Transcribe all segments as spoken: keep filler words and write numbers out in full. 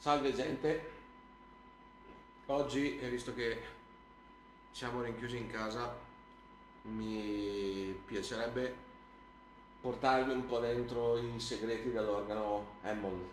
Salve gente, oggi, visto che siamo rinchiusi in casa, mi piacerebbe portarvi un po' dentro i segreti dell'organo Hammond.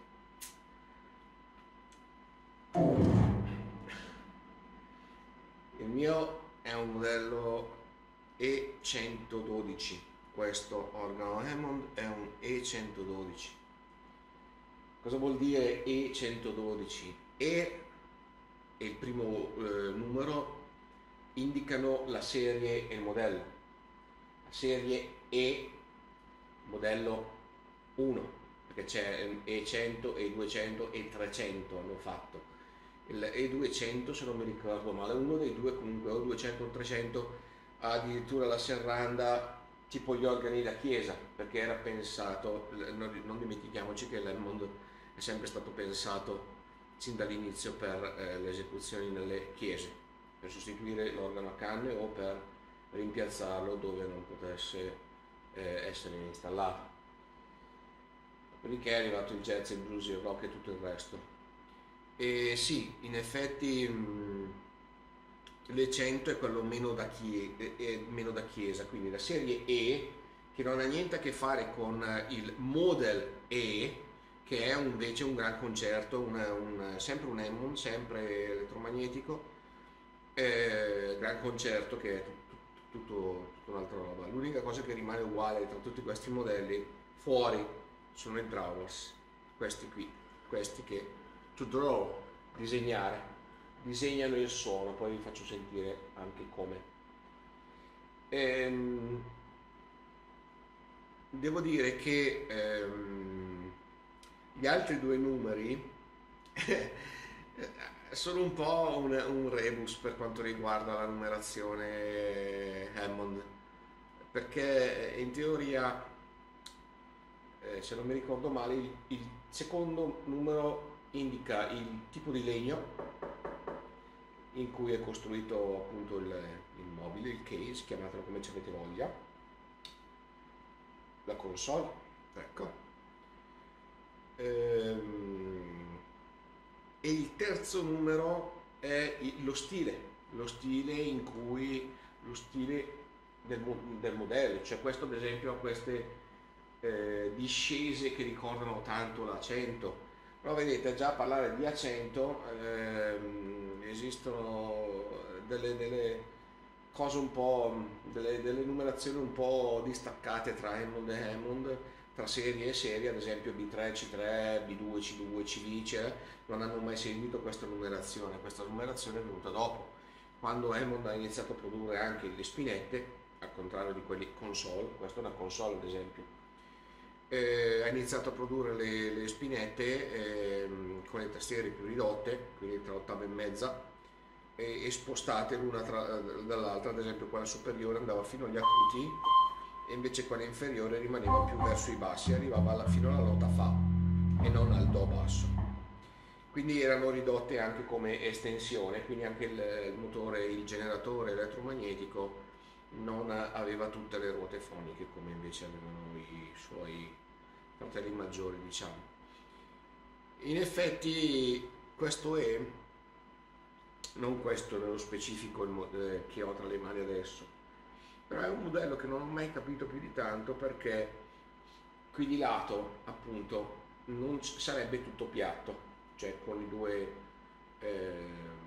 Il mio è un modello E centododici, questo organo Hammond è un E centododici. Cosa vuol dire E centododici? E e il primo eh, numero indicano la serie e il modello. La serie E, modello uno, perché c'è E cento, E duecento e trecento hanno fatto. Il E duecento, se non mi ricordo male, uno dei due comunque, o duecento o trecento, ha addirittura la serranda tipo gli organi da chiesa, perché era pensato, non dimentichiamoci che l'Hammond è sempre stato pensato sin dall'inizio per eh, le esecuzioni nelle chiese, per sostituire l'organo a canne o per rimpiazzarlo dove non potesse eh, essere installato. Dopodiché è arrivato il jazz, il blues, il rock e tutto il resto. E sì, in effetti mh, l'E cento è quello meno da, chie- è meno da chiesa, quindi la serie E, che non ha niente a che fare con il Model E, che è invece un gran concerto, un, un, sempre un Hammond, sempre elettromagnetico, eh, gran concerto che è tutto, tutto, tutto un'altra roba. L'unica cosa che rimane uguale tra tutti questi modelli fuori sono i drawers, questi qui, questi che to draw, disegnare, disegnano il suono, poi vi faccio sentire anche come. Ehm, devo dire che ehm, gli altri due numeri sono un po' un, un rebus per quanto riguarda la numerazione Hammond, perché in teoria, eh, se non mi ricordo male, il, il secondo numero indica il tipo di legno in cui è costruito appunto il, il mobile, il case, chiamatelo come ci avete voglia, la console, ecco. Ehm, e il terzo numero è lo stile, lo stile in cui, lo stile del, del modello, cioè questo ad esempio ha queste eh, discese che ricordano tanto la cento, però vedete già a parlare di A cento ehm, esistono delle, delle cose un po', delle, delle numerazioni un po' distaccate tra Hammond e Hammond, tra serie e serie, ad esempio B tre, C tre, B due, C due, C vice, non hanno mai seguito questa numerazione, questa numerazione è venuta dopo, quando Hammond ha iniziato a produrre anche le spinette, al contrario di quelli console, questa è una console ad esempio, eh, ha iniziato a produrre le, le spinette eh, con le tastiere più ridotte, quindi tra ottava e mezza, e, e spostate l'una dall'altra, ad esempio quella superiore andava fino agli acuti, e invece quella inferiore rimaneva più verso i bassi, arrivava alla, fino alla nota Fa e non al Do basso. Quindi erano ridotte anche come estensione, quindi anche il, il motore, il generatore elettromagnetico non aveva tutte le ruote foniche come invece avevano i suoi fratelli maggiori, diciamo. In effetti questo è, non questo nello specifico il che ho tra le mani adesso, però è un modello che non ho mai capito più di tanto, perché qui di lato appunto non sarebbe tutto piatto, cioè con i due eh,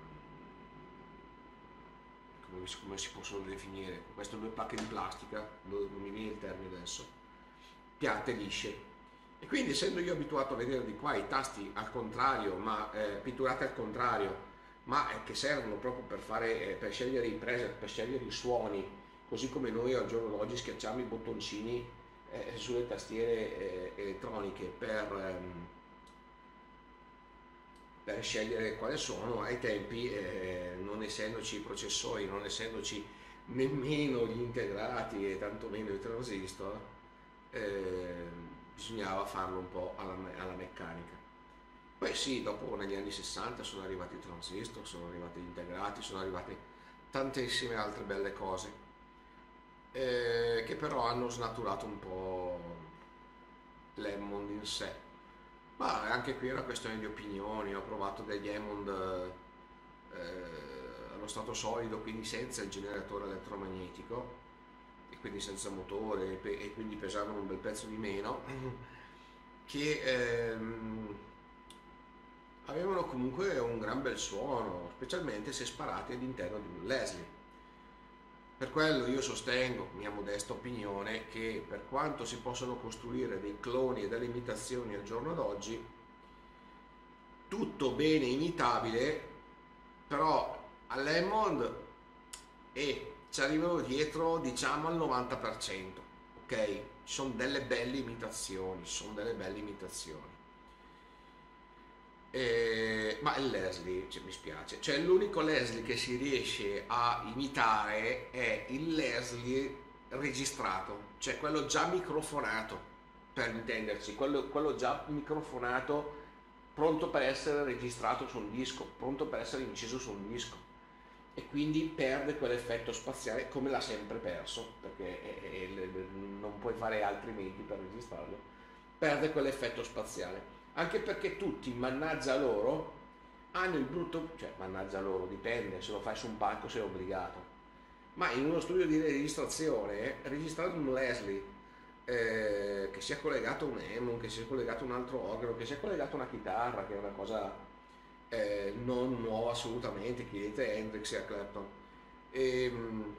come, come si possono definire, queste due pacche di plastica, non mi viene il termine adesso, piatte lisce, e quindi essendo io abituato a vedere di qua i tasti al contrario, ma eh, pitturati al contrario, ma eh, che servono proprio per fare eh, per scegliere i preset, per scegliere i suoni, così come noi al giorno d'oggi schiacciamo i bottoncini eh, sulle tastiere eh, elettroniche per, ehm, per scegliere quale suono, ai tempi eh, non essendoci i processori, non essendoci nemmeno gli integrati e tantomeno i transistor, eh, bisognava farlo un po' alla, alla meccanica. Poi sì, dopo negli anni sessanta sono arrivati i transistor, sono arrivati gli integrati, sono arrivate tantissime altre belle cose, Eh, che però hanno snaturato un po' l'Hammond in sé. Ma anche qui è una questione di opinioni. Ho provato degli Hammond eh, allo stato solido, quindi senza il generatore elettromagnetico e quindi senza motore e, pe- e quindi pesavano un bel pezzo di meno, che ehm, avevano comunque un gran bel suono, specialmente se sparati all'interno di un Leslie. Per quello io sostengo, mia modesta opinione, che per quanto si possono costruire dei cloni e delle imitazioni al giorno d'oggi, tutto bene imitabile, però all'Hammond e ci arrivano dietro diciamo al novanta per cento, ok? Ci sono delle belle imitazioni, ci sono delle belle imitazioni. Eh, ma il Leslie, cioè, mi spiace, cioè l'unico Leslie che si riesce a imitare è il Leslie registrato, cioè quello già microfonato, per intenderci, quello, quello già microfonato, pronto per essere registrato su un disco, pronto per essere inciso su un disco, e quindi perde quell'effetto spaziale come l'ha sempre perso, perché è- è- non puoi fare altri mezzi per registrarlo, perde quell'effetto spaziale. Anche perché tutti, mannaggia loro, hanno il brutto, cioè mannaggia loro, dipende, se lo fai su un palco sei obbligato, ma in uno studio di registrazione, registrare un Leslie eh, che sia collegato a un Hammond, che sia collegato a un altro organo, che sia collegato a una chitarra, che è una cosa eh, non nuova assolutamente, chiedete a Hendrix e a Clapton. Ehm,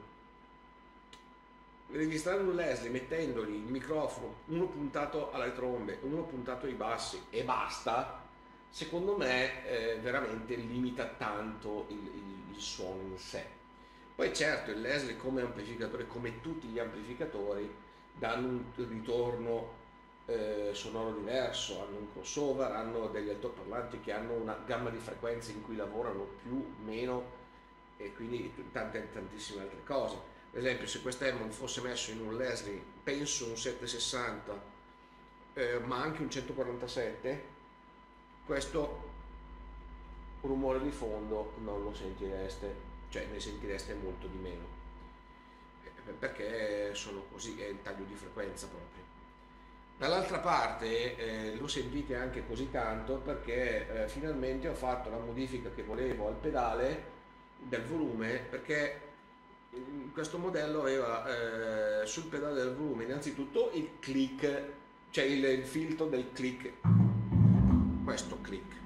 registrare un Leslie mettendogli il microfono, uno puntato alle trombe, uno puntato ai bassi e basta, secondo me eh, veramente limita tanto il, il, il suono in sé. Poi certo il Leslie come amplificatore, come tutti gli amplificatori, danno un ritorno eh, sonoro diverso, hanno un crossover, hanno degli altoparlanti che hanno una gamma di frequenze in cui lavorano più, meno e quindi tante tantissime altre cose. Per esempio se questo Hammond fosse messo in un Leslie, penso un settecentosessanta, eh, ma anche un centoquarantasette, questo rumore di fondo non lo sentireste, cioè ne sentireste molto di meno, eh, perché sono così, è il taglio di frequenza proprio. Dall'altra parte eh, lo sentite anche così tanto perché eh, finalmente ho fatto la modifica che volevo al pedale del volume, perché questo modello aveva eh, sul pedale del volume innanzitutto il click, cioè il, il filtro del click, questo click.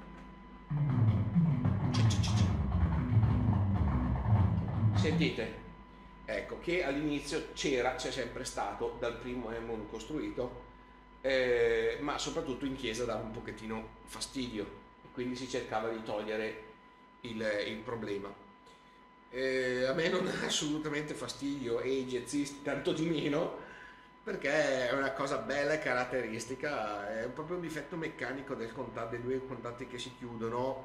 Sentite? Ecco, che all'inizio c'era, c'è sempre stato dal primo Hammond costruito, eh, ma soprattutto in chiesa dava un pochettino fastidio, quindi si cercava di togliere il, il problema. Eh, a me non ha assolutamente fastidio e i jazzisti tanto di meno, perché è una cosa bella e caratteristica, è proprio un difetto meccanico del contatto, dei due contatti che si chiudono,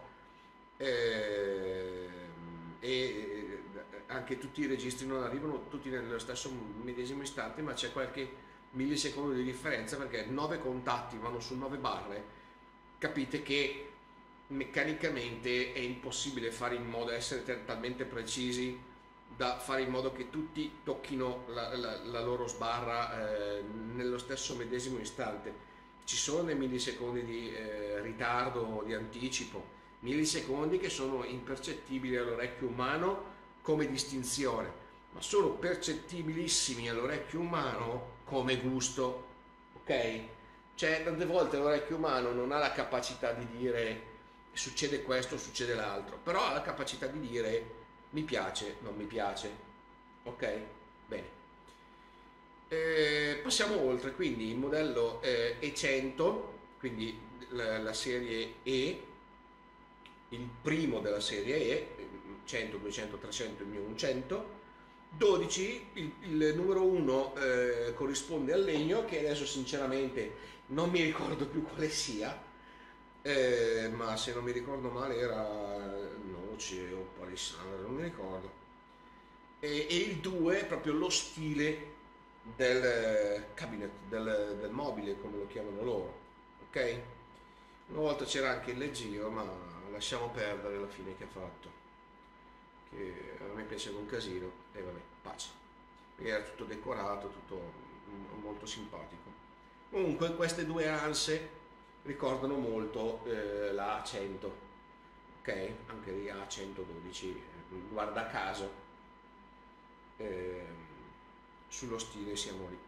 eh, e anche tutti i registri non arrivano tutti nello stesso medesimo istante, ma c'è qualche millisecondo di differenza perché nove contatti vanno su nove barre. Capite che meccanicamente è impossibile fare in modo di essere talmente precisi da fare in modo che tutti tocchino la, la, la loro sbarra eh, nello stesso medesimo istante. Ci sono dei millisecondi di eh, ritardo o di anticipo, millisecondi che sono impercettibili all'orecchio umano come distinzione, ma sono percettibilissimi all'orecchio umano come gusto, ok? Cioè, tante volte l'orecchio umano non ha la capacità di dire succede questo, succede l'altro, però ha la capacità di dire mi piace, non mi piace, ok? Bene. Eh, passiamo oltre, quindi il modello eh, E cento, quindi la, la serie E, il primo della serie E, cento, duecento, trecento, il mio un cento, dodici, il, il numero uno eh, corrisponde al legno, che adesso sinceramente non mi ricordo più quale sia, eh, ma se non mi ricordo male era Noce o Palisandro, non mi ricordo. E, e il due è proprio lo stile del cabinet, del, del mobile, come lo chiamano loro, ok? Una volta c'era anche il leggio, ma lasciamo perdere la fine che ha fatto, che a me piaceva un casino, e vabbè, pace. Era tutto decorato, tutto molto simpatico. Comunque queste due anse ricordano molto eh, la A cento, ok? Anche lì A centododici, guarda caso, eh, sullo stile siamo lì.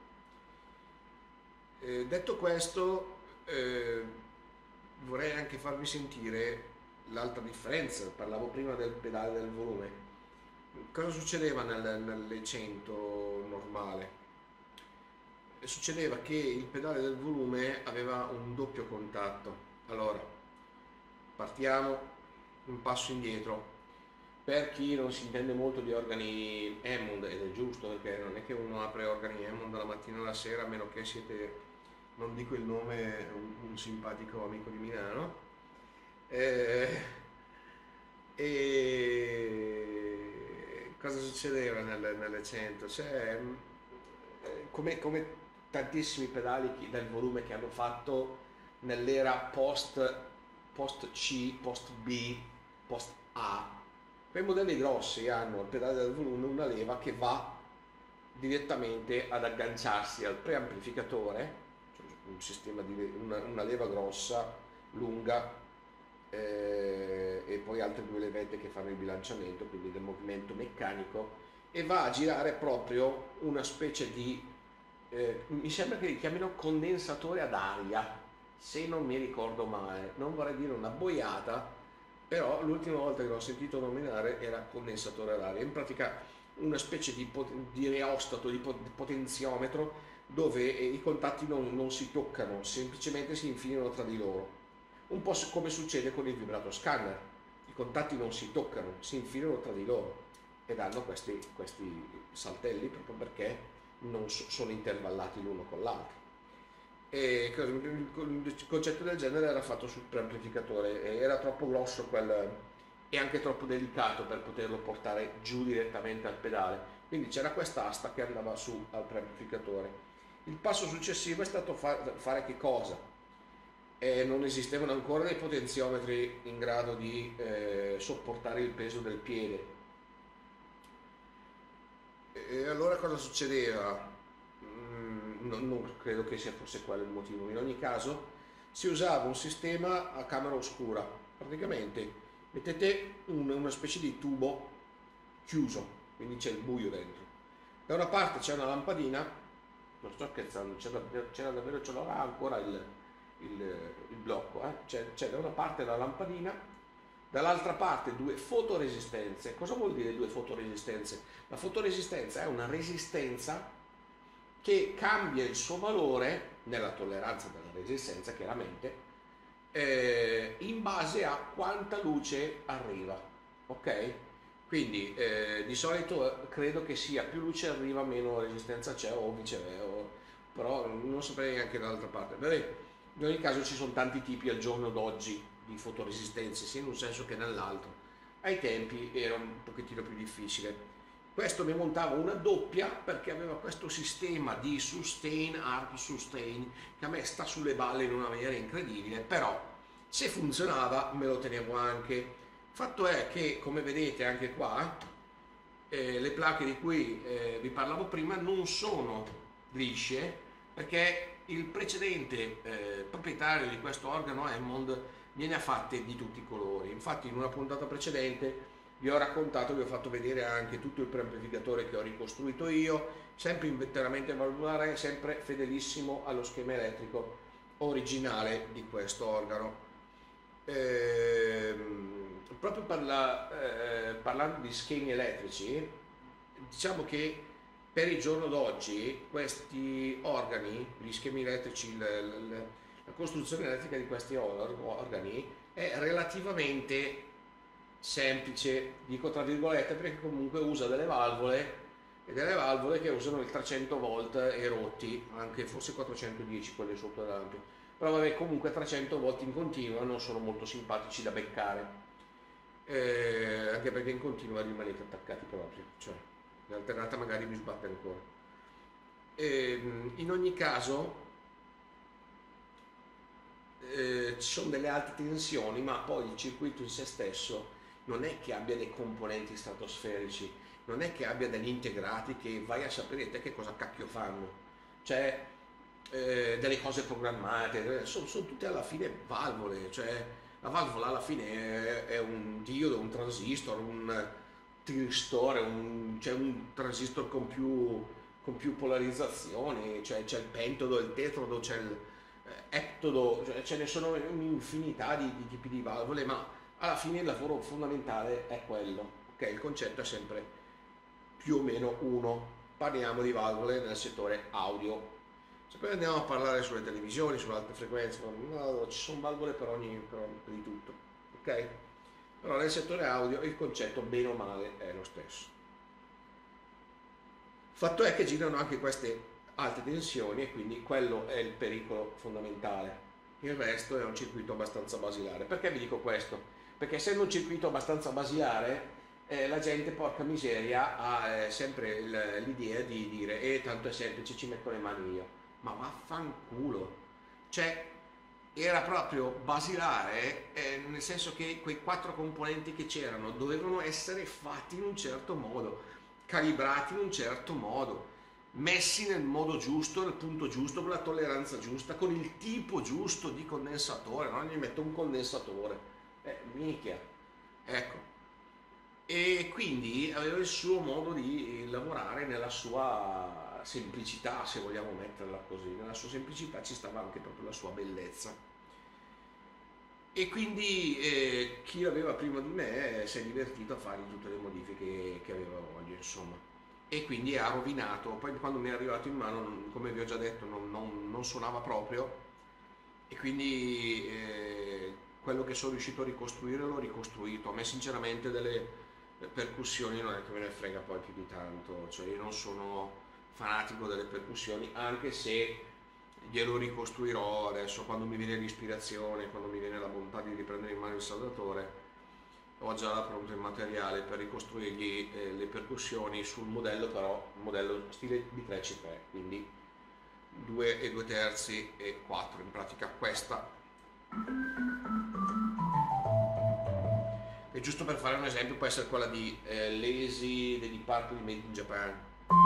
Eh, detto questo, eh, vorrei anche farvi sentire l'altra differenza. Parlavo prima del pedale del volume. Cosa succedeva nel, nelle cento normale? Succedeva che il pedale del volume aveva un doppio contatto. Allora, partiamo un passo indietro. Per chi non si intende molto di organi Hammond, ed è giusto perché non è che uno apre organi Hammond dalla mattina alla sera, a meno che siete, non dico il nome, un, un simpatico amico di Milano. Eh, e cosa succedeva nelle, nelle cento? Cioè, come, come tantissimi pedali del volume che hanno fatto nell'era post, post C, post B, post A, quei modelli grossi hanno il pedale del volume una leva che va direttamente ad agganciarsi al preamplificatore, cioè un sistema di una, una leva grossa, lunga, eh, e poi altre due levette che fanno il bilanciamento, quindi del movimento meccanico, e va a girare proprio una specie di, eh, mi sembra che li chiamino condensatore ad aria, se non mi ricordo male, non vorrei dire una boiata, però l'ultima volta che l'ho sentito nominare era condensatore ad aria, in pratica una specie di, di reostato, di potenziometro, dove i contatti non, non si toccano, semplicemente si infilano tra di loro, un po' come succede con il vibrato scanner. I contatti non si toccano, si infilano tra di loro e danno questi, questi saltelli proprio perché non so, sono intervallati l'uno con l'altro. E il concetto del genere era fatto sul preamplificatore, era troppo grosso quel, e anche troppo delicato per poterlo portare giù direttamente al pedale, quindi c'era quest'asta che andava su al preamplificatore. Il passo successivo è stato far, fare che cosa? E non esistevano ancora dei potenziometri in grado di eh, sopportare il peso del piede. E allora cosa succedeva? Mm, non, non credo che sia fosse quello il motivo. In ogni caso si usava un sistema a camera oscura. Praticamente mettete un, una specie di tubo chiuso, quindi c'è il buio dentro. Da una parte c'è una lampadina, non sto scherzando, c'era davvero, c'era davvero ce l'ho ancora il Il, il blocco, eh? c'è, c'è da una parte la lampadina, dall'altra parte due fotoresistenze. Cosa vuol dire due fotoresistenze? La fotoresistenza è una resistenza che cambia il suo valore nella tolleranza della resistenza, chiaramente, eh, in base a quanta luce arriva, ok? Quindi eh, di solito credo che sia più luce arriva meno resistenza c'è, o viceversa, però non saprei neanche dall'altra parte. Beh, in ogni caso ci sono tanti tipi al giorno d'oggi di fotoresistenze, sia in un senso che nell'altro. Ai tempi era un pochettino più difficile. Questo mi montava una doppia perché aveva questo sistema di sustain, arc sustain, che a me sta sulle balle in una maniera incredibile, però se funzionava me lo tenevo anche. Fatto è che, come vedete anche qua, eh, le placche di cui eh, vi parlavo prima non sono lisce, perché il precedente eh, proprietario di questo organo Hammond gliene ha fatte di tutti i colori. Infatti in una puntata precedente vi ho raccontato, vi ho fatto vedere anche tutto il preamplificatore che ho ricostruito io, sempre interamente valvulare, sempre fedelissimo allo schema elettrico originale di questo organo. Ehm, proprio parla, eh, parlando di schemi elettrici, diciamo che per il giorno d'oggi questi organi, gli schemi elettrici, la, la, la costruzione elettrica di questi organi è relativamente semplice, dico tra virgolette, perché comunque usa delle valvole, e delle valvole che usano il trecento volt e rotti, anche forse quattrocentodieci quelle sotto l'ampio, però vabbè, comunque trecento volt in continua non sono molto simpatici da beccare, eh, anche perché in continua rimanete attaccati proprio, cioè l'alternata magari vi sbatte ancora. E, in ogni caso eh, ci sono delle alte tensioni, ma poi il circuito in se stesso non è che abbia dei componenti stratosferici, non è che abbia degli integrati che vai a sapere te che cosa cacchio fanno. Cioè eh, delle cose programmate, sono, sono tutte alla fine valvole, cioè la valvola alla fine è, è un diodo, un transistor, un tristore, un, c'è un transistor con più, con più polarizzazioni, cioè c'è il pentodo, il tetrodo, c'è il eh, eptodo, cioè, ce ne sono un'infinità di, di tipi di valvole, ma alla fine il lavoro fondamentale è quello, ok? Il concetto è sempre più o meno uno. Parliamo di valvole nel settore audio. Se poi andiamo a parlare sulle televisioni, sulle alte frequenze, no, ci sono valvole per ogni, per, per di tutto, ok? Però nel settore audio il concetto bene o male è lo stesso. Fatto è che girano anche queste alte tensioni e quindi quello è il pericolo fondamentale. Il resto è un circuito abbastanza basilare. Perché vi dico questo? Perché essendo un circuito abbastanza basilare, eh, la gente, porca miseria, ha eh, sempre il, l'idea di dire eh, tanto è semplice, ci metto le mani io. Ma vaffanculo! Cioè, era proprio basilare, eh, nel senso che quei quattro componenti che c'erano dovevano essere fatti in un certo modo, calibrati in un certo modo, messi nel modo giusto, nel punto giusto, con la tolleranza giusta, con il tipo giusto di condensatore. Non gli metto un condensatore, eh, minchia, ecco. E quindi aveva il suo modo di lavorare nella sua semplicità, se vogliamo metterla così. Nella sua semplicità ci stava anche proprio la sua bellezza. E quindi eh, chi l'aveva prima di me eh, si è divertito a fare tutte le modifiche che aveva voglia, insomma. E quindi ha rovinato. Poi quando mi è arrivato in mano, come vi ho già detto, non, non, non suonava proprio. E quindi eh, quello che sono riuscito a ricostruire l'ho ricostruito. A me sinceramente delle percussioni non è che me ne frega poi più di tanto, cioè io non sono fanatico delle percussioni, anche se glielo ricostruirò adesso quando mi viene l'ispirazione, quando mi viene la bontà di riprendere in mano il saldatore. Ho già pronto il materiale per ricostruirgli eh, le percussioni sul modello, però modello stile B tre C tre, quindi due e due terzi e quattro, in pratica questa. E giusto per fare un esempio può essere quella di eh, Lazy dei Deep Purple Made in Japan.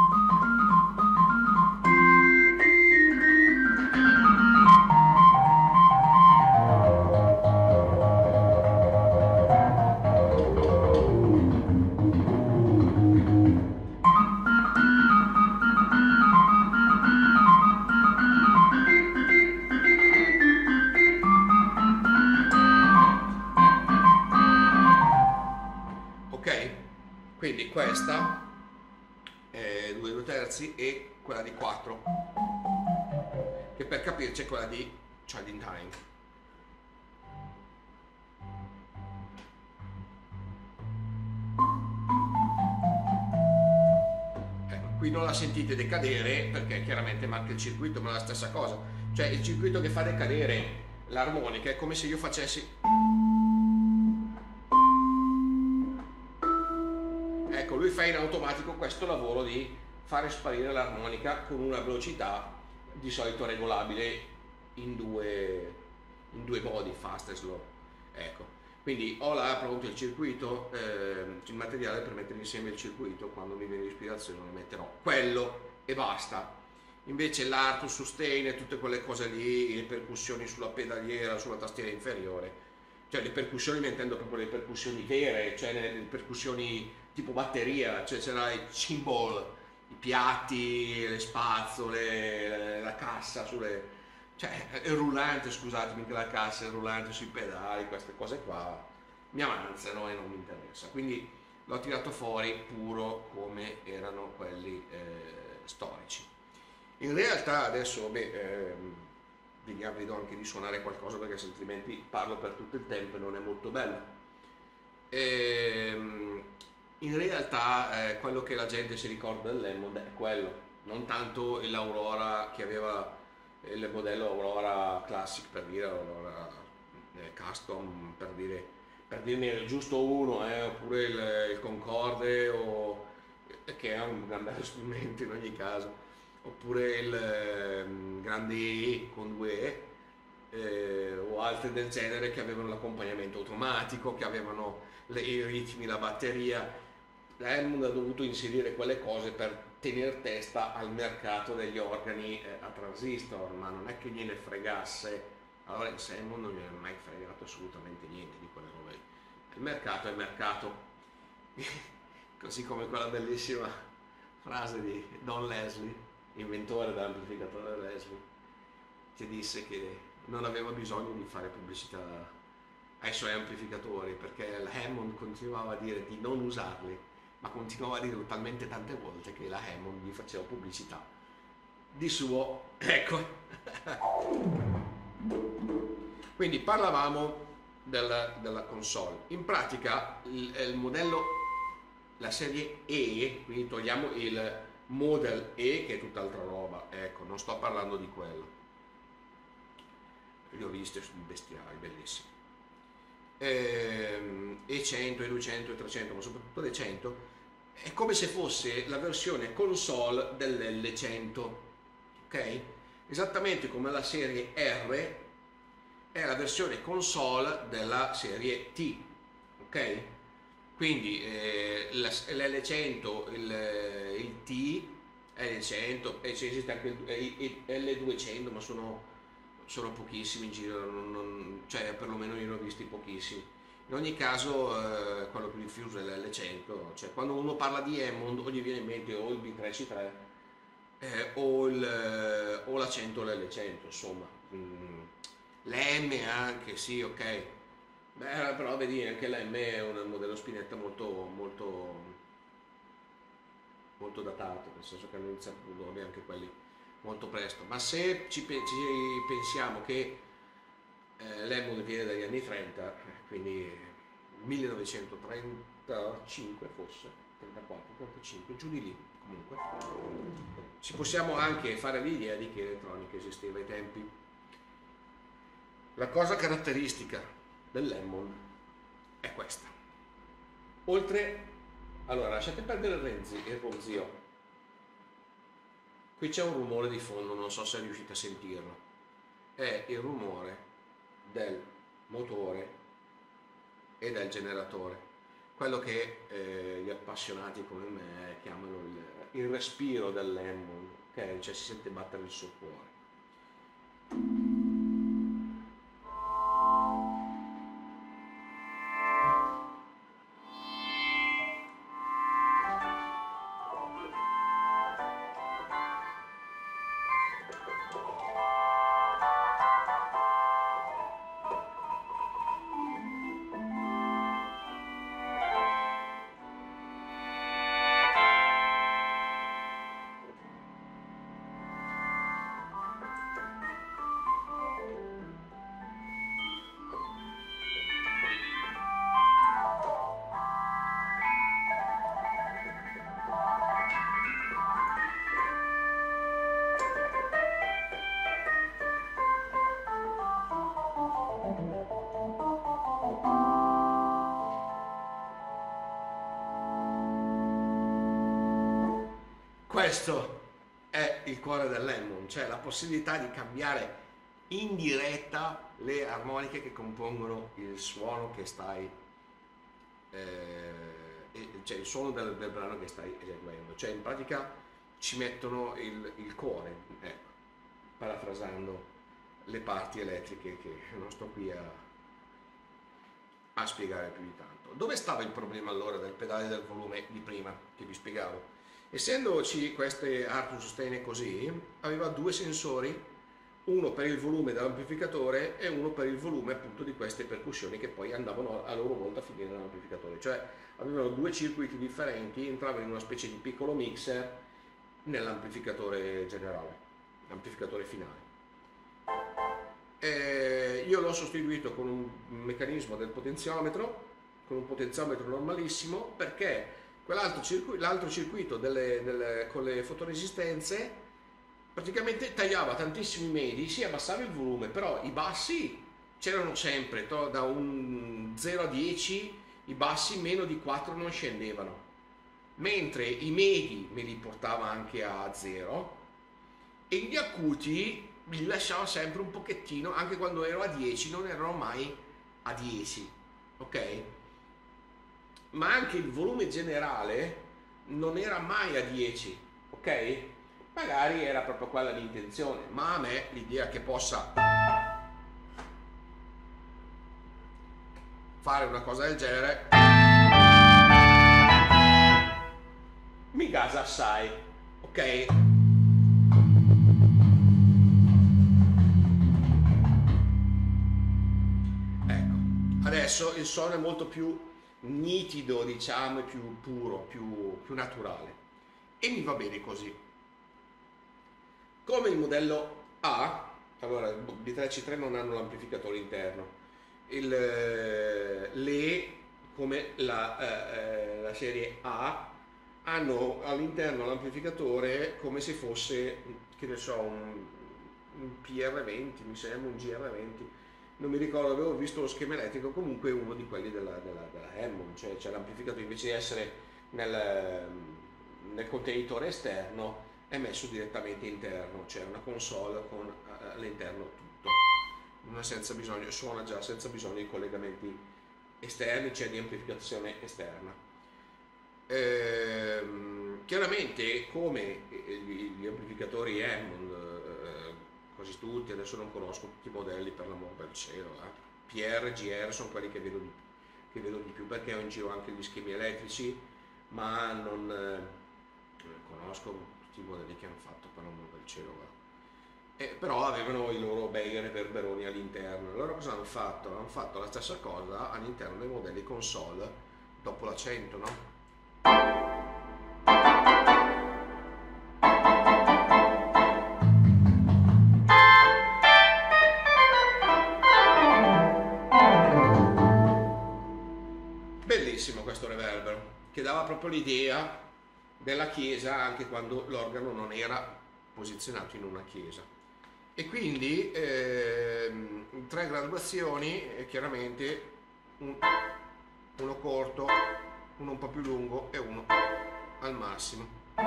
Quindi questa è due e due terzi e quella di quattro, che per capirci è quella di Child in Time. Ecco, qui non la sentite decadere perché chiaramente manca il circuito, ma è la stessa cosa. Cioè il circuito che fa decadere l'armonica è come se io facessi... Ecco, lui fa in automatico questo lavoro di fare sparire l'armonica con una velocità di solito regolabile in due, in due modi, fast e slow. Ecco, quindi ho là pronto il circuito, eh, il materiale per mettere insieme il circuito. Quando mi viene l'ispirazione ne metterò quello e basta. Invece l'art sustain e tutte quelle cose lì, le percussioni sulla pedaliera, sulla tastiera inferiore, cioè le percussioni, mi intendo proprio le percussioni vere, cioè le percussioni tipo batteria, cioè c'era il cymbal, i piatti, le spazzole, la cassa sulle, cioè il rullante, scusatemi, che la cassa, il rullante sui pedali, queste cose qua mi avanzano e non mi interessa. Quindi l'ho tirato fuori puro come erano quelli eh, storici. In realtà adesso, beh, ehm, vediamo, vedo anche di suonare qualcosa perché altrimenti parlo per tutto il tempo e non è molto bello. Ehm, in realtà eh, quello che la gente si ricorda dell'Hammond è quello, non tanto l'Aurora che aveva il modello Aurora Classic, per dire, Aurora eh, Custom, per dire, per dirne giusto uno, eh, oppure il, il Concorde, o, che è un gran bello strumento in ogni caso, oppure il eh, grande E con due E, eh, o altri del genere che avevano l'accompagnamento automatico, che avevano le, i ritmi, la batteria. Hammond ha dovuto inserire quelle cose per tenere testa al mercato degli organi eh, a transistor, ma non è che gliene fregasse. Allora il Hammond non gli è mai fregato assolutamente niente di quelle robe. Il mercato è mercato. Così come quella bellissima frase di Don Leslie, inventore dell'amplificatore Leslie, che disse che non aveva bisogno di fare pubblicità ai suoi amplificatori perché Hammond continuava a dire di non usarli, ma continuava a dirlo talmente tante volte che la Hammond gli faceva pubblicità di suo. Ecco. Quindi parlavamo della, della console. In pratica il, il modello, la serie E, quindi togliamo il Model E che è tutt'altra roba, ecco, non sto parlando di quello. Li ho visti, sono bestiali, bellissimi. E cento, E duecento, E trecento, ma soprattutto l'E cento, è come se fosse la versione console dell'L cento, ok? Esattamente come la serie R è la versione console della serie T, ok? Quindi eh, l'L cento, il, il T, L cento, e esiste anche il, il L duecento, ma sono, sono pochissimi in giro, non, non, cioè perlomeno io ne ho visti pochissimi. In ogni caso eh, quello più diffuso è l'L cento, cioè quando uno parla di Hammond o gli viene in mente o il B tre C tre eh, o, il, o la cento o l'L cento, insomma. Mm, l'M anche, sì, ok. Beh, però vedi, anche l'M è un modello spinetta molto, molto, molto datato, nel senso che hanno iniziato a produrre anche quelli molto presto. Ma se ci, ci pensiamo che eh, l'Hammond viene dagli anni trenta, quindi millenovecentotrentacinque forse, trentaquattro, trentacinque, giù di lì comunque, ci possiamo anche fare l'idea di che elettronica esisteva ai tempi. La cosa caratteristica dell'Hammond è questa. Oltre, allora lasciate perdere il Renzi e il Ronzio. Qui c'è un rumore di fondo, non so se riuscite a sentirlo. È il rumore del motore e del generatore, quello che eh, gli appassionati come me chiamano il, il respiro dell'Hammond, ok? Cioè si sente battere il suo cuore. Questo è il cuore dell'Hammond, cioè la possibilità di cambiare in diretta le armoniche che compongono il suono che stai, eh, cioè il suono del, del brano che stai eseguendo. Cioè in pratica ci mettono il, il cuore, ecco, parafrasando le parti elettriche che non sto qui a, a spiegare più di tanto. Dove stava il problema allora del pedale del volume di prima che vi spiegavo? Essendoci queste Artus Sustain così, aveva due sensori, uno per il volume dell'amplificatore e uno per il volume appunto di queste percussioni che poi andavano a loro volta a finire nell'amplificatore, cioè avevano due circuiti differenti, entravano in una specie di piccolo mixer nell'amplificatore generale, l'amplificatore finale. E io l'ho sostituito con un meccanismo del potenziometro, con un potenziometro normalissimo, perché quell'altro circuito, l'altro circuito delle, delle, con le fotoresistenze praticamente tagliava tantissimi medi, si abbassava il volume, però i bassi c'erano sempre, da un zero a dieci i bassi meno di quattro non scendevano, mentre i medi me li portava anche a zero e gli acuti li lasciava sempre un pochettino, anche quando ero a dieci non erano mai a dieci, ok? ma anche il volume generale non era mai a dieci, ok? Magari era proprio quella l'intenzione, ma a me l'idea che possa fare una cosa del genere mi gasa assai, ok? Ecco, adesso il suono è molto più nitido, diciamo, più puro, più, più naturale, e mi va bene così. Come il modello A, allora i B tre C tre non hanno l'amplificatore interno, il, le come la, eh, la serie A hanno all'interno l'amplificatore come se fosse, che ne so, un, un P R venti, mi sembra un G R venti, non mi ricordo, avevo visto lo schema elettrico, comunque uno di quelli della, della, della Hammond, cioè, cioè l'amplificatore invece di essere nel, nel contenitore esterno è messo direttamente interno, cioè una console con all'interno tutto, una senza bisogno, suona già senza bisogno di collegamenti esterni, cioè di amplificazione esterna. Ehm, chiaramente come gli, gli amplificatori Hammond, quasi tutti, adesso non conosco tutti i modelli per l'amor del cielo, eh. P R, G R sono quelli che vedo, di, che vedo di più, perché ho in giro anche gli schemi elettrici, ma non eh, conosco tutti i modelli che hanno fatto per l'amor del cielo, eh. Eh, però avevano i loro bei reverberoni all'interno. Allora cosa hanno fatto? Hanno fatto la stessa cosa all'interno dei modelli console dopo la cento, no? Bellissimo questo reverbero, che dava proprio l'idea della chiesa anche quando l'organo non era posizionato in una chiesa. E quindi ehm, tre graduazioni, e chiaramente un, uno corto, uno un po' più lungo e uno al massimo.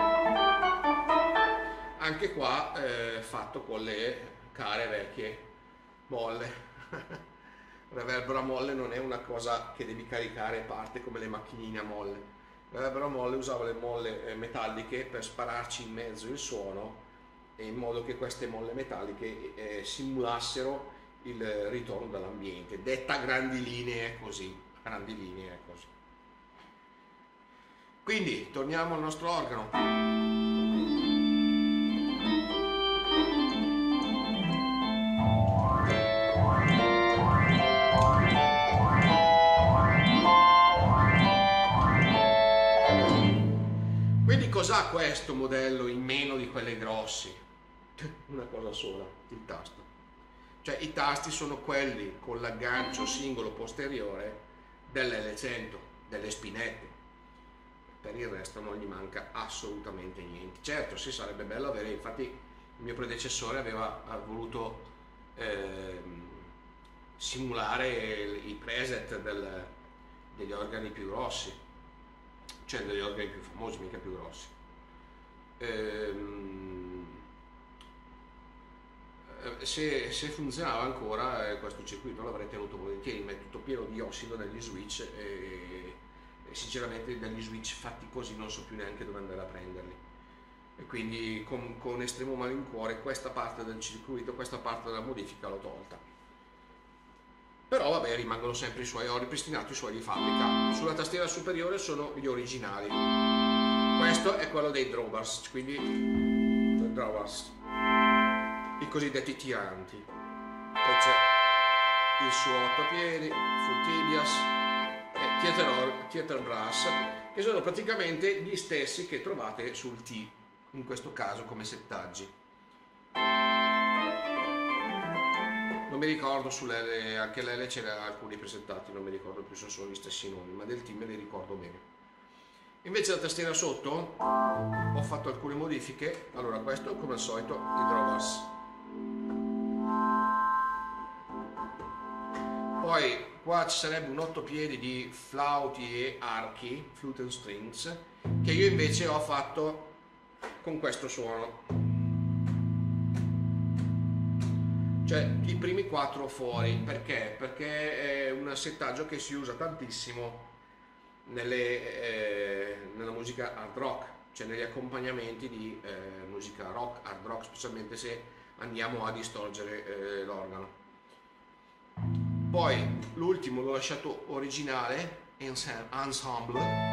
Anche qua eh, fatto con le care vecchie molle. Reverbero a molle non è una cosa che devi caricare a parte come le macchinine a molle. Reverbero a molle usava le molle metalliche per spararci in mezzo il suono, e in modo che queste molle metalliche eh, simulassero il ritorno dall'ambiente. Detta a grandi linee è così, a grandi linee è così. Quindi torniamo al nostro organo. Cos'ha questo modello in meno di quelli grossi? Una cosa sola, il tasto. Cioè i tasti sono quelli con l'aggancio singolo posteriore dell'L cento, delle spinette. Per il resto non gli manca assolutamente niente. Certo, sì, sarebbe bello avere, infatti il mio predecessore aveva voluto eh, simulare i preset del, degli organi più grossi, cioè degli organi più famosi, mica più grossi. Ehm, se, se funzionava ancora eh, questo circuito l'avrei tenuto volentieri, ma è tutto pieno di ossido negli switch e, e sinceramente dagli switch fatti così non so più neanche dove andare a prenderli, e quindi con, con estremo malincuore questa parte del circuito, questa parte della modifica l'ho tolta. Però vabbè, rimangono sempre i suoi, ho ripristinato i suoi di fabbrica. Sulla tastiera superiore sono gli originali. Questo è quello dei drawbars, quindi dei drawbars, i cosiddetti tiranti. Poi c'è il suo ottopiedi, full tibias e theater, theater brass, che sono praticamente gli stessi che trovate sul T, in questo caso come settaggi. Non mi ricordo, sull'L, anche l'L c'era alcuni presettati, non mi ricordo più se sono gli stessi nomi, ma del team me li ricordo bene. Invece la tastiera sotto ho fatto alcune modifiche. Allora, questo come al solito i drawbars. Poi qua ci sarebbe un otto piedi di flauti e archi, flute and strings, che io invece ho fatto con questo suono. Cioè i primi quattro fuori. Perché? Perché è un settaggio che si usa tantissimo nelle, eh, nella musica hard rock, cioè negli accompagnamenti di eh, musica rock, hard rock, specialmente se andiamo a distorcere eh, l'organo. Poi l'ultimo l'ho lasciato originale, ensemble.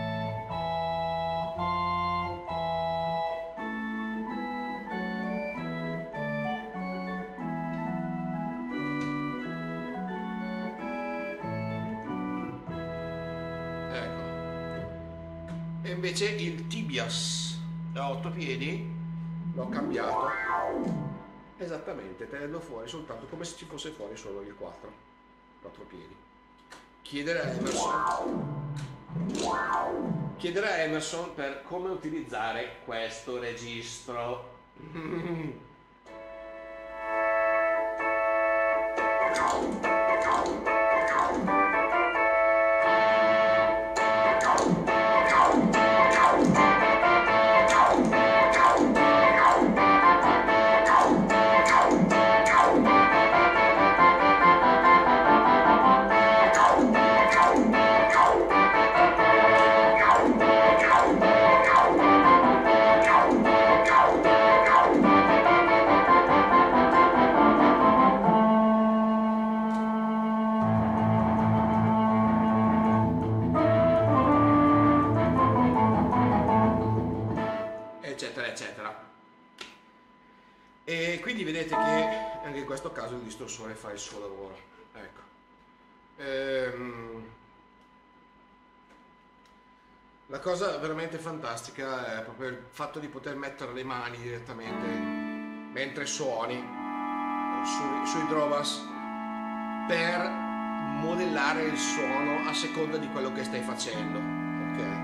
E invece il tibias a otto piedi l'ho cambiato esattamente, tenendo fuori soltanto come se ci fosse fuori solo il quattro, quattro piedi. Chiedere a Emerson chiedere a Emerson per come utilizzare questo registro. E quindi vedete che anche in questo caso il distorsore fa il suo lavoro. Ecco. Ehm, la cosa veramente fantastica è proprio il fatto di poter mettere le mani direttamente mentre suoni su, sui drovas per modellare il suono a seconda di quello che stai facendo. Ok?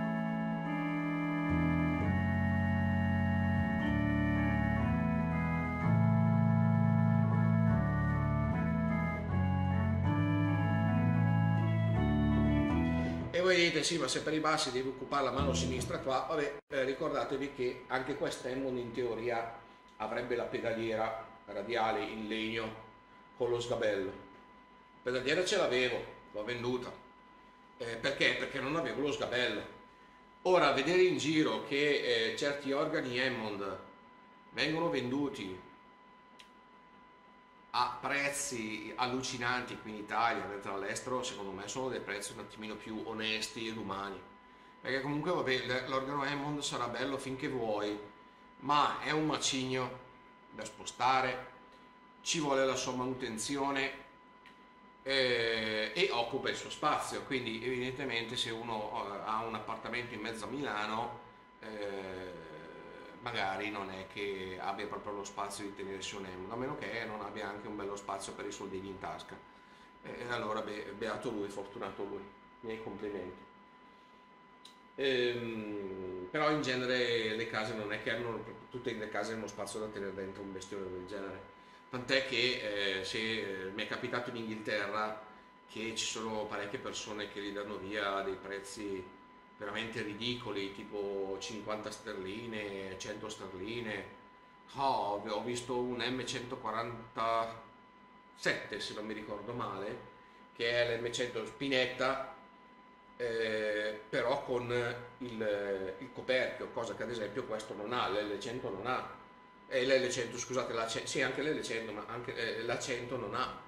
E voi dite sì, ma se per i bassi devi occupare la mano sinistra qua, vabbè, eh, ricordatevi che anche questa Hammond in teoria avrebbe la pedaliera radiale in legno con lo sgabello. La pedaliera ce l'avevo, l'ho venduta. Eh, perché? Perché non avevo lo sgabello. Ora, vedere in giro che eh, certi organi Hammond vengono venduti a prezzi allucinanti qui in Italia, mentre all'estero secondo me sono dei prezzi un attimino più onesti ed umani, perché comunque vabbè, l'organo Hammond sarà bello finché vuoi, ma è un macigno da spostare, ci vuole la sua manutenzione eh, e occupa il suo spazio, quindi evidentemente se uno ha un appartamento in mezzo a Milano eh, magari non è che abbia proprio lo spazio di tenersi un Hammond, a meno che non abbia anche un bello spazio per i soldini in tasca. E allora, be beato lui, fortunato lui, miei complimenti. Ehm, però in genere le case non è che hanno, tutte le case hanno spazio da tenere dentro un bestione del genere. Tant'è che eh, se mi è capitato in Inghilterra che ci sono parecchie persone che gli danno via dei prezzi veramente ridicoli, tipo cinquanta sterline, cento sterline. Oh, ho visto un M centoquarantasette, se non mi ricordo male, che è l'M cento Spinetta, eh, però con il, il coperchio, cosa che ad esempio questo non ha, l'L cento non ha. Eh, L'L cento, scusate, la, sì, anche l'L cento, ma anche eh, la cento non ha.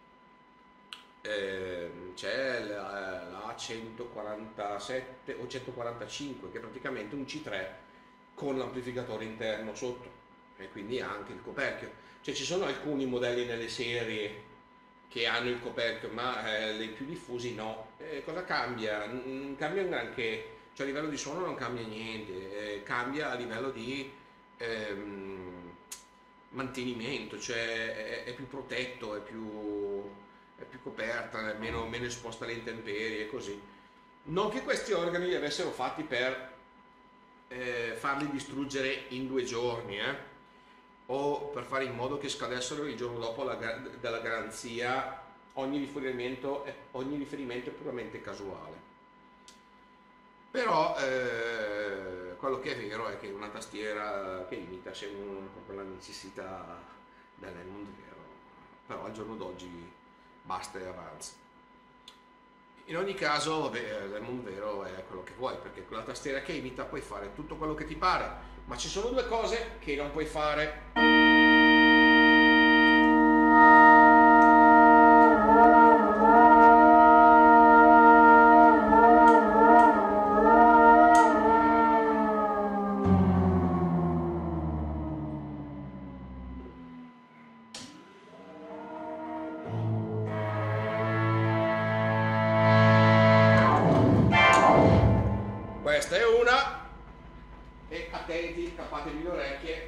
Eh, c'è la, la centoquarantasette o centoquarantacinque che è praticamente un C tre con l'amplificatore interno sotto e quindi ha anche il coperchio. Cioè ci sono alcuni modelli nelle serie che hanno il coperchio, ma eh, le più diffusi no. Eh, cosa cambia? Non cambia neanche, cioè a livello di suono non cambia niente, eh, cambia a livello di ehm, mantenimento, cioè è, è più protetto, è più è più coperta, è meno, meno esposta alle intemperie e così. Non che questi organi li avessero fatti per eh, farli distruggere in due giorni, eh, o per fare in modo che scadessero il giorno dopo la, della garanzia. Ogni riferimento, è, ogni riferimento è puramente casuale. Però eh, quello che è vero è che una tastiera che imita sembra proprio la necessità dell'Hammond vero, però al giorno d'oggi basta e avanza. In ogni caso, vabbè, nel mondo vero è quello che vuoi, perché con la tastiera che imita puoi fare tutto quello che ti pare, ma ci sono due cose che non puoi fare. Questa è una, e attenti, tappatevi le orecchie.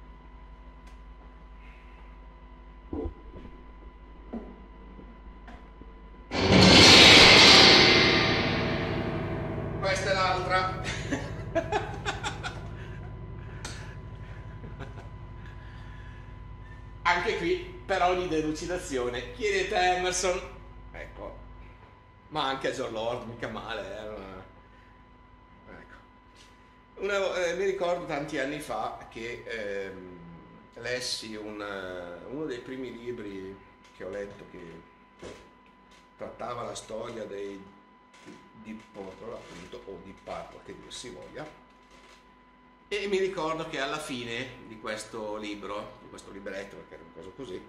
Questa è l'altra. Anche qui, per ogni delucidazione, chiedete a Emerson, ecco, ma anche a Jon Lord, mica male, era una... Una, eh, mi ricordo tanti anni fa che ehm, lessi un, uno dei primi libri che ho letto che trattava la storia dei Deep Purple, appunto, o Deep Purple, che dir si voglia, e mi ricordo che alla fine di questo libro, di questo libretto, perché era una cosa così,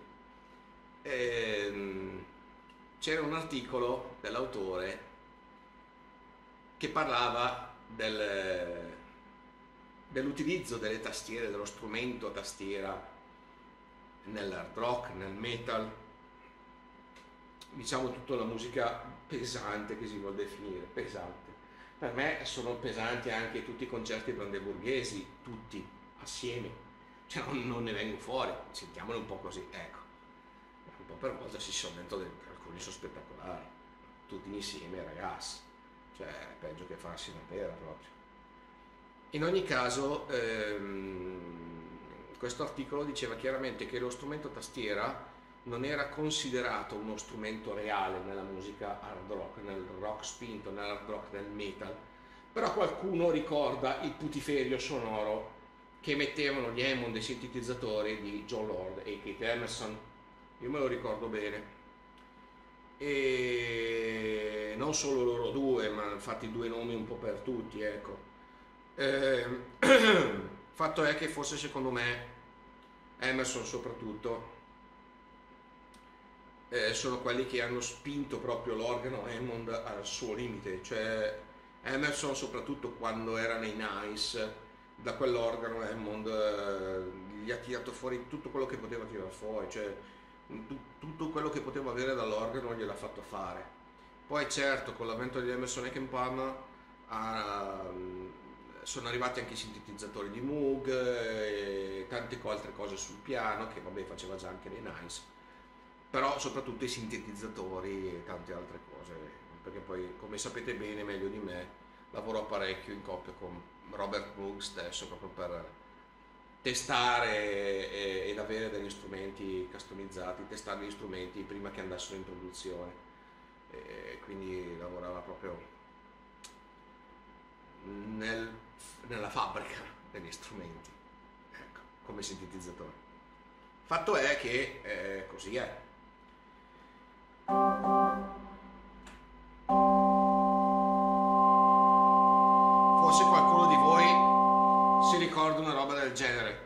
ehm, c'era un articolo dell'autore che parlava del... dell'utilizzo delle tastiere, dello strumento a tastiera nell'hard rock, nel metal, diciamo tutta la musica pesante che si vuol definire, pesante. Per me sono pesanti anche tutti i concerti brandeburghesi, tutti assieme, cioè non, non ne vengo fuori, sentiamoli un po' così, ecco, un po' per volta si sono dentro dentro, alcuni sono spettacolari, tutti insieme ragazzi, cioè peggio che farsi una pera proprio. In ogni caso, ehm, questo articolo diceva chiaramente che lo strumento tastiera non era considerato uno strumento reale nella musica hard rock, nel rock spinto, nell'hard rock, nel metal, però qualcuno ricorda il putiferio sonoro che emettevano gli Hammond e sintetizzatori di Jon Lord e Keith Emerson. Io me lo ricordo bene. E non solo loro due, ma infatti due nomi un po' per tutti, ecco. Eh, fatto è che forse secondo me Emerson soprattutto eh, sono quelli che hanno spinto proprio l'organo Hammond al suo limite, cioè Emerson soprattutto quando era nei Nice, da quell'organo Hammond eh, gli ha tirato fuori tutto quello che poteva tirare fuori, cioè t- tutto quello che poteva avere dall'organo gliel'ha fatto fare. Poi certo con l'avvento di Emerson Lake and Palmer ha, sono arrivati anche i sintetizzatori di Moog e tante altre cose sul piano che vabbè faceva già anche nei Nice, però soprattutto i sintetizzatori e tante altre cose, perché poi come sapete bene meglio di me lavoro parecchio in coppia con Robert Moog stesso proprio per testare e, ed avere degli strumenti customizzati, testare gli strumenti prima che andassero in produzione, e quindi lavorava proprio nel, nella fabbrica degli strumenti, ecco, come sintetizzatore. Fatto è che eh, così è. Forse qualcuno di voi si ricorda una roba del genere.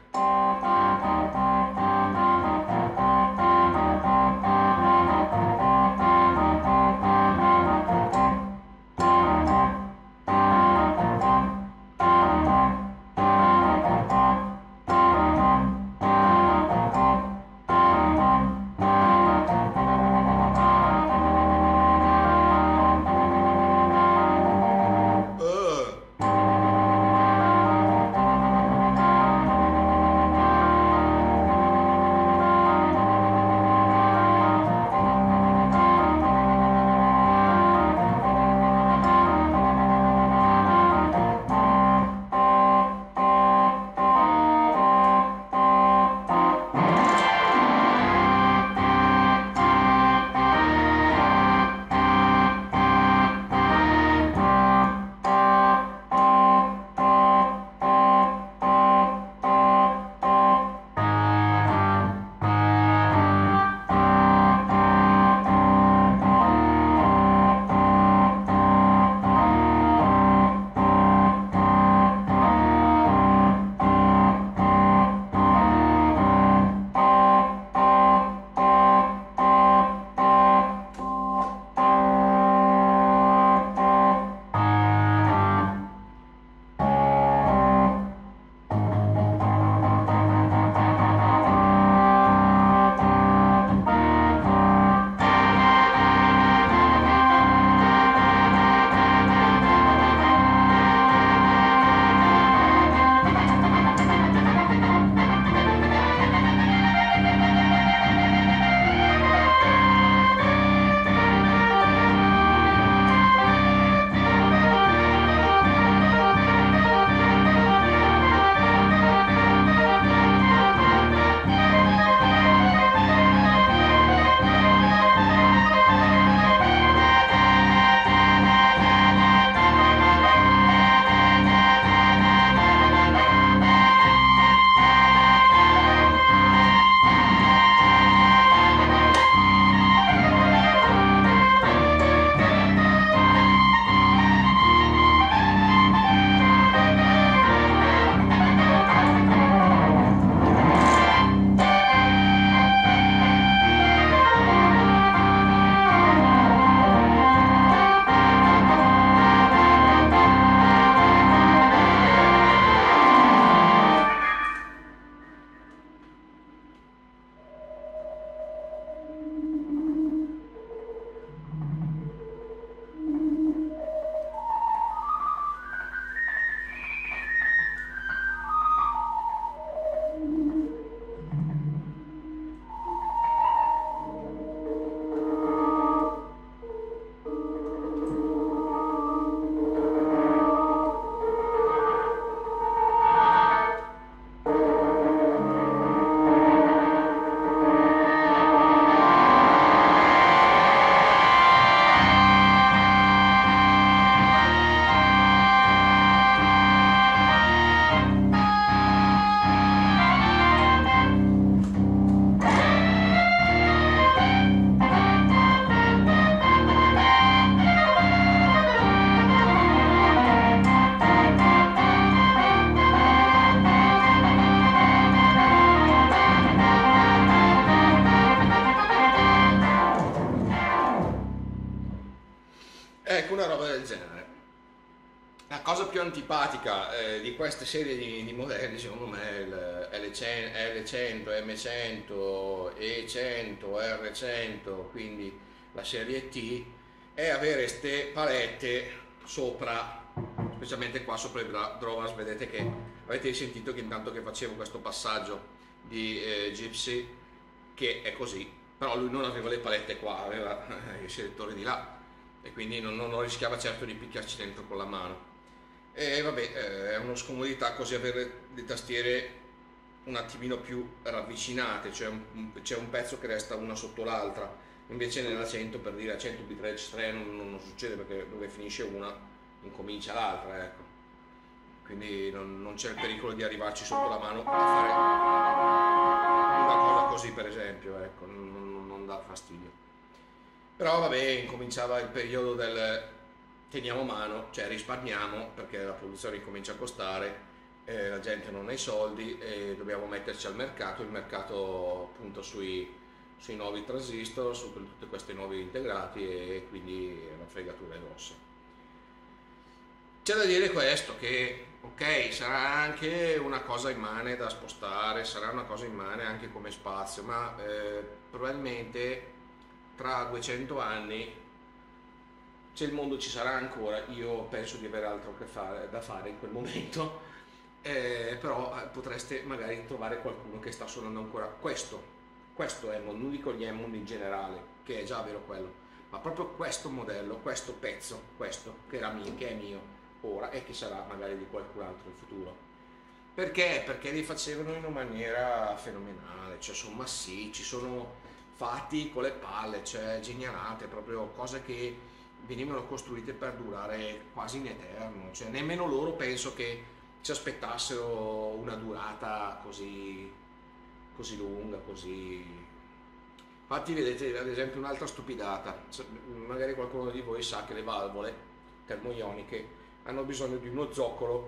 roba del genere. La cosa più antipatica eh, di queste serie di, di modelli secondo me è il L cento, M cento, E cento, R cento, quindi la serie T, è avere queste palette sopra, specialmente qua sopra i drawers. Vedete che avete sentito che intanto che facevo questo passaggio di eh, Gypsy, che è così, però lui non aveva le palette qua, aveva i selettori di là, e quindi non, non rischiava certo di picchiarci dentro con la mano. E vabbè, eh, è una scomodità così avere le tastiere un attimino più ravvicinate, cioè un, c'è un pezzo che resta una sotto l'altra, invece nella cento, per dire a cento bitrage tre non, non, non succede, perché dove finisce una incomincia l'altra, ecco. Quindi non, non c'è il pericolo di arrivarci sotto la mano a fare una cosa così, per esempio, ecco, non, non, non dà fastidio. Però vabbè, incominciava il periodo del teniamo mano, cioè risparmiamo, perché la produzione comincia a costare, eh, la gente non ha i soldi e dobbiamo metterci al mercato, il mercato appunto sui, sui nuovi transistor, su tutti questi nuovi integrati, e quindi è una fregatura grossa. C'è da dire questo, che ok, sarà anche una cosa immane da spostare, sarà una cosa immane anche come spazio, ma eh, probabilmente tra duecento anni, se il mondo ci sarà ancora, io penso di avere altro che fare, da fare in quel momento, eh, però eh, potreste magari trovare qualcuno che sta suonando ancora questo, questo Hammond, non dico gli Hammond in generale, che è già vero quello, ma proprio questo modello, questo pezzo, questo, che era mio, che è mio ora e che sarà magari di qualcun altro in futuro. Perché? Perché li facevano in una maniera fenomenale, cioè sono massicci, sono fatti con le palle, cioè genialate, proprio cose che venivano costruite per durare quasi in eterno, cioè nemmeno loro penso che ci aspettassero una durata così, così lunga, così... Infatti vedete ad esempio un'altra stupidata, magari qualcuno di voi sa che le valvole termoioniche hanno bisogno di uno zoccolo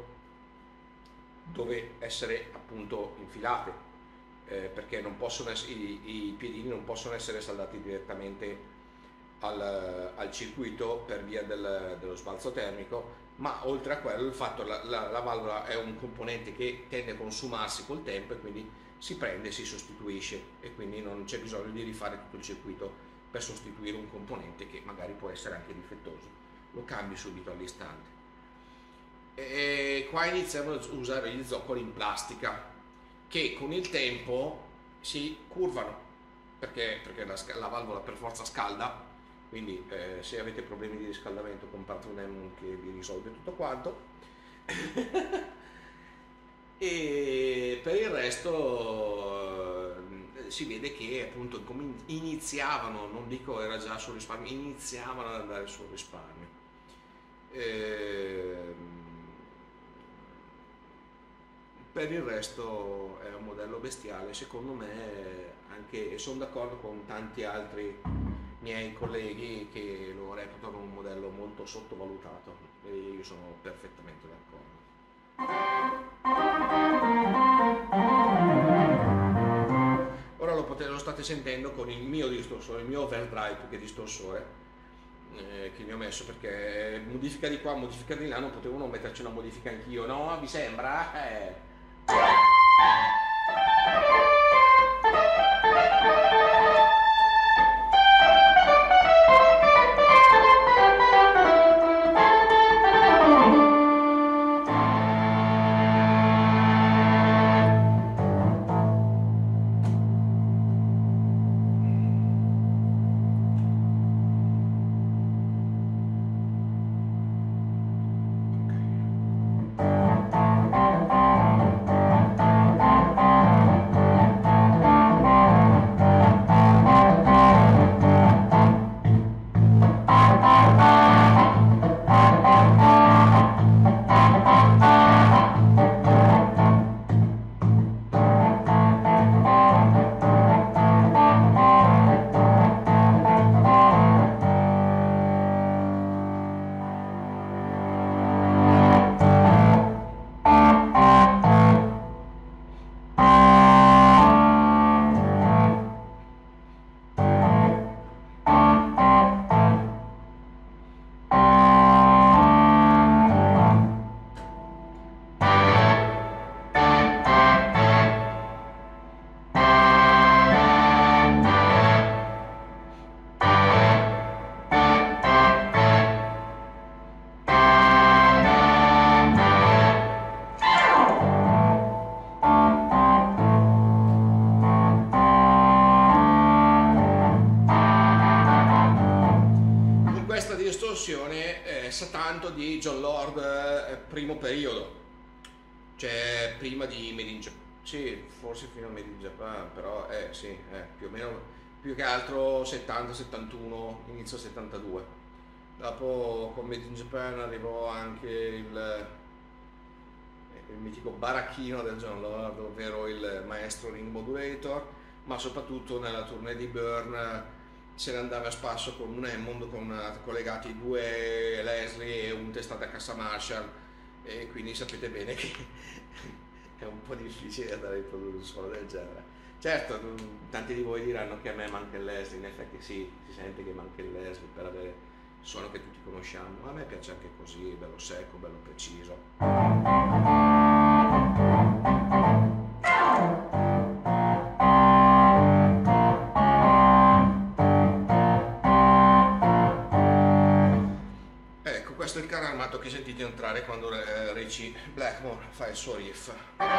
dove essere appunto infilate, eh, perché non possono essere, i, i piedini non possono essere saldati direttamente Al, al circuito per via del, dello sbalzo termico, ma oltre a quello il fatto che la, la, la valvola è un componente che tende a consumarsi col tempo e quindi si prende e si sostituisce, e quindi non c'è bisogno di rifare tutto il circuito per sostituire un componente che magari può essere anche difettoso, lo cambi subito all'istante. E qua iniziamo a usare gli zoccoli in plastica che con il tempo si curvano, perché, perché la, la valvola per forza scalda. Quindi eh, se avete problemi di riscaldamento comprate un Hammond che vi risolve tutto quanto. E per il resto eh, si vede che appunto iniziavano, non dico era già sul risparmio, iniziavano ad andare sul risparmio. E, per il resto è un modello bestiale, secondo me, anche, e sono d'accordo con tanti altri miei colleghi che lo reputano un modello molto sottovalutato, e io sono perfettamente d'accordo. Ora lo, potete, lo state sentendo con il mio distorsore, il mio overdrive più che distorsore, eh, che mi ho messo, perché modifica di qua, modifica di là, non potevo non metterci una modifica anch'io, no? Vi sembra? Eh. me eh, sa tanto di Jon Lord eh, primo periodo, cioè prima di Made in Japan. Sì, forse fino a Made in Japan, però eh sì, eh, più o meno, più che altro settanta settantuno, inizio settantadue. Dopo con Made in Japan arrivò anche il, il mitico baracchino del Jon Lord, ovvero il maestro Ring Modulator, ma soprattutto nella tournée di Burn se ne andava a spasso con un Hammond con collegati due Leslie e un testata cassa Marshall, e quindi sapete bene che è un po' difficile andare a riprodurre un suono del genere. Certo, tanti di voi diranno che a me manca il Leslie, in effetti sì, si sente che manca il Leslie per avere il suono che tutti conosciamo, ma a me piace anche così, bello secco, bello preciso. Questo è il carro armato che sentite entrare quando eh, Richie Blackmore fa il suo riff.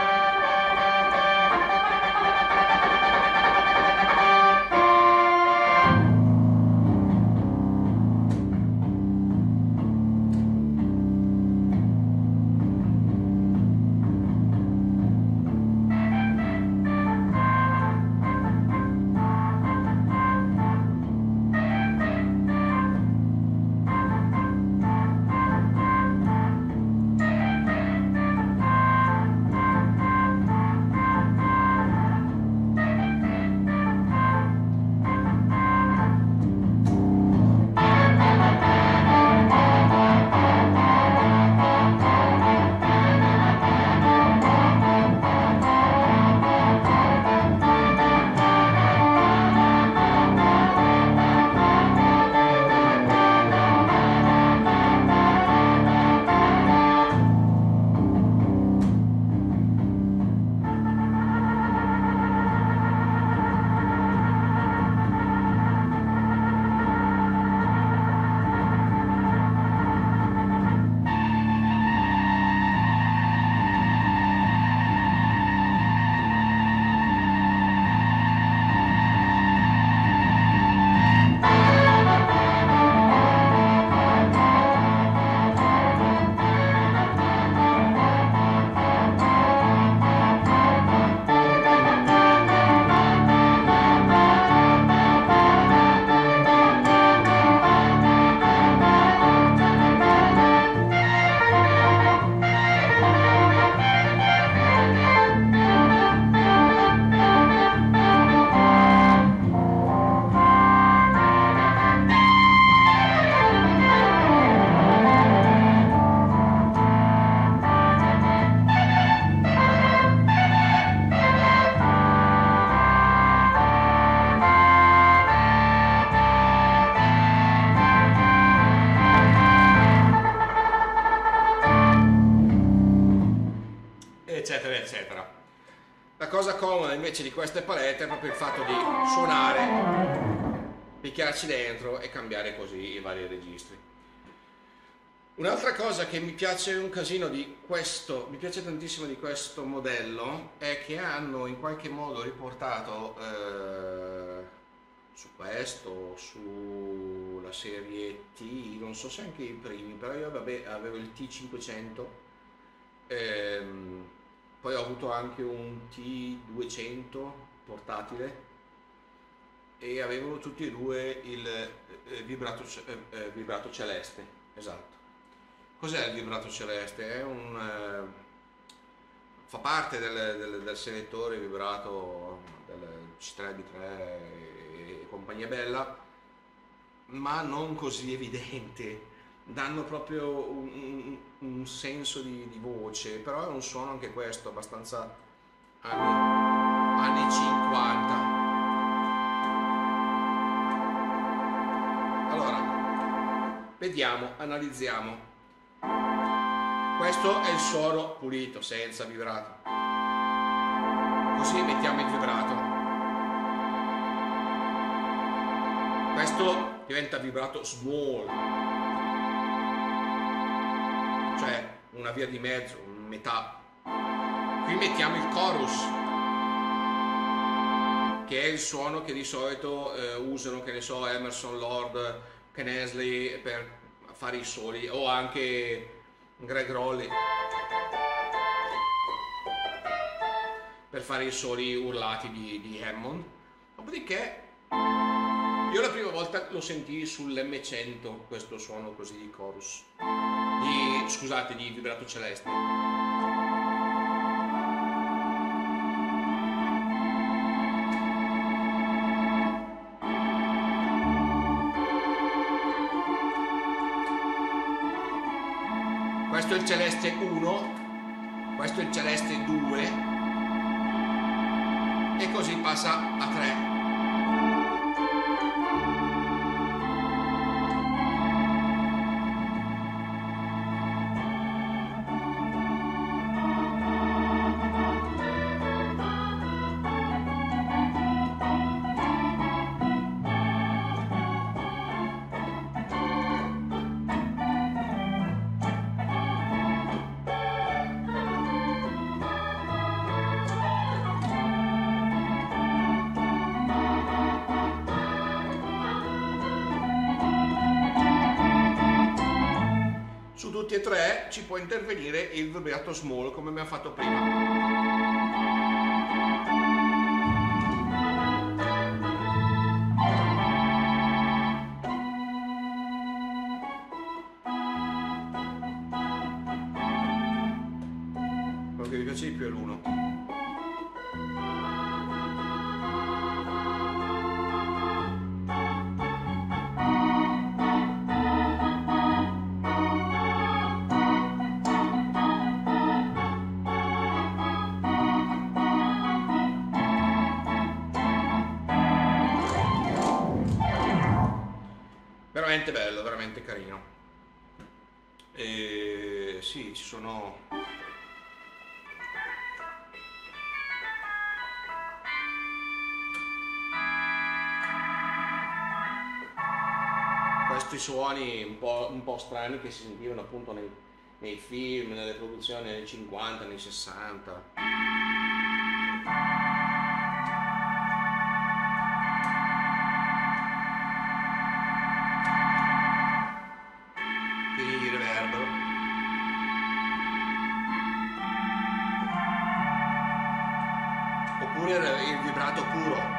Eccetera eccetera. La cosa comoda invece di queste palette è proprio il fatto di suonare, picchiarci dentro e cambiare così i vari registri. Un'altra cosa che mi piace un casino di questo, mi piace tantissimo di questo modello, è che hanno in qualche modo riportato eh, su questo, sulla serie T, non so se anche i primi, però io vabbè, avevo il T cinquecento, ehm, poi ho avuto anche un T duecento portatile e avevano tutti e due il eh, vibrato, eh, eh, vibrato celeste, esatto. Cos'è il vibrato celeste? È un, eh, fa parte del, del, del selettore vibrato del C tre B tre e, e compagnia bella, ma non così evidente. Danno proprio un, un, un senso di, di voce, però è un suono anche questo abbastanza anni, anni cinquanta. Allora, vediamo, analizziamo. Questo è il suono pulito, senza vibrato. Così mettiamo il vibrato. Questo diventa vibrato small, cioè una via di mezzo, metà. Qui mettiamo il chorus, che è il suono che di solito eh, usano, che ne so, Emerson, Lord, Ken Hensley per fare i soli, o anche Greg Rolli per fare i soli urlati di, di Hammond. Dopodiché io la prima volta lo sentii sull'emme cento, questo suono così di chorus, di, scusate, di vibrato celeste. Questo è il celeste uno, questo è il celeste due e così passa a tre. Tutti e tre ci può intervenire il vibrato small come abbiamo fatto prima. Quello che mi piace di più è l'uno. Veramente bello, veramente carino. E sì, ci sono questi suoni un po', un po' strani che si sentivano appunto nei, nei film, nelle produzioni anni cinquanta, anni sessanta. Di reverbero. Oppure il vibrato puro.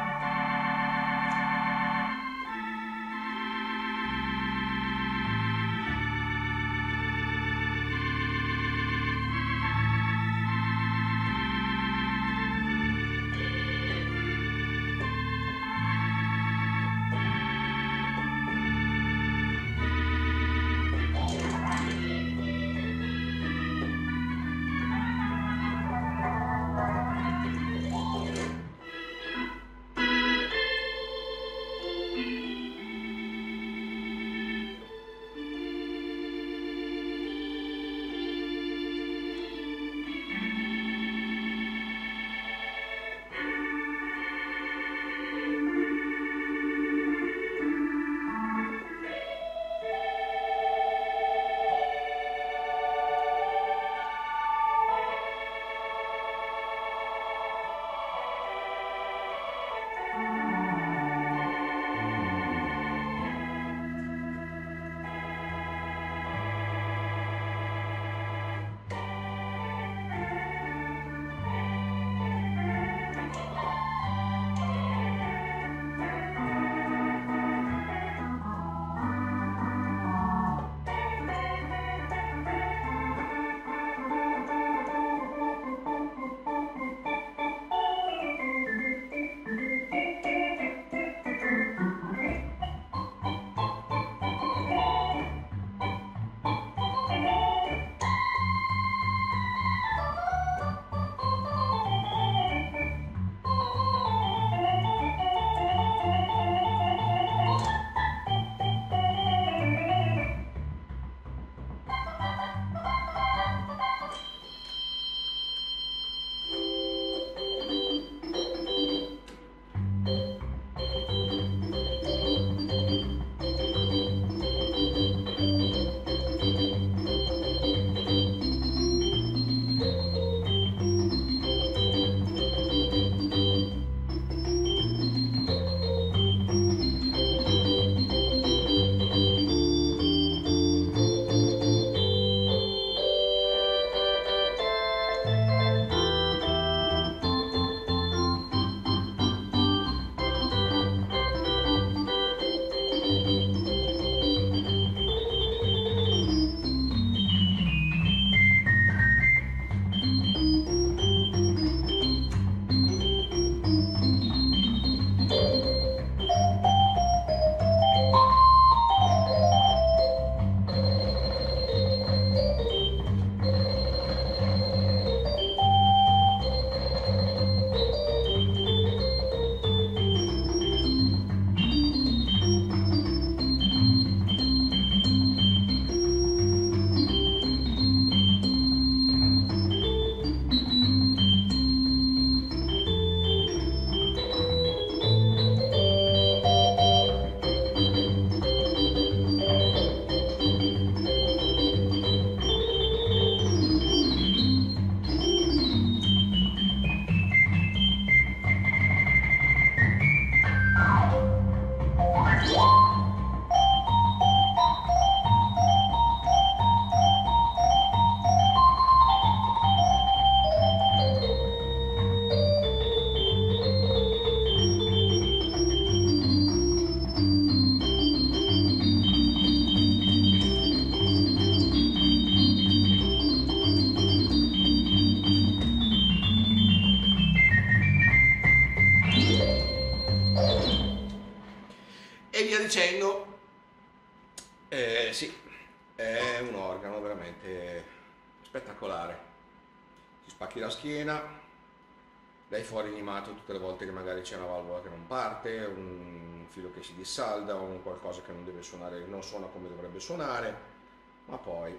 veramente spettacolare. Ti spacchi la schiena, dai fuori animato tutte le volte che magari c'è una valvola che non parte, un filo che si dissalda, un qualcosa che non deve suonare, non suona come dovrebbe suonare, ma poi,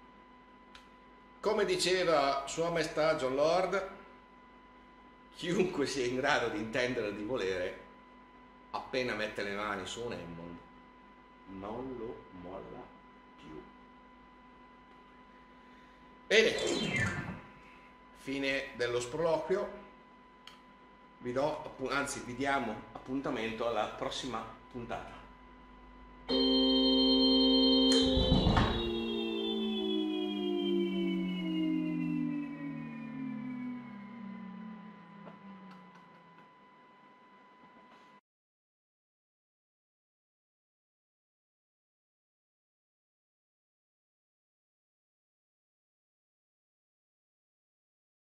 come diceva Sua Maestà John Lord, chiunque sia in grado di intendere e di volere, appena mette le mani su un Hammond, non lo molla più. Bene, fine dello sproloquio. Vi do, anzi vi diamo appuntamento alla prossima puntata.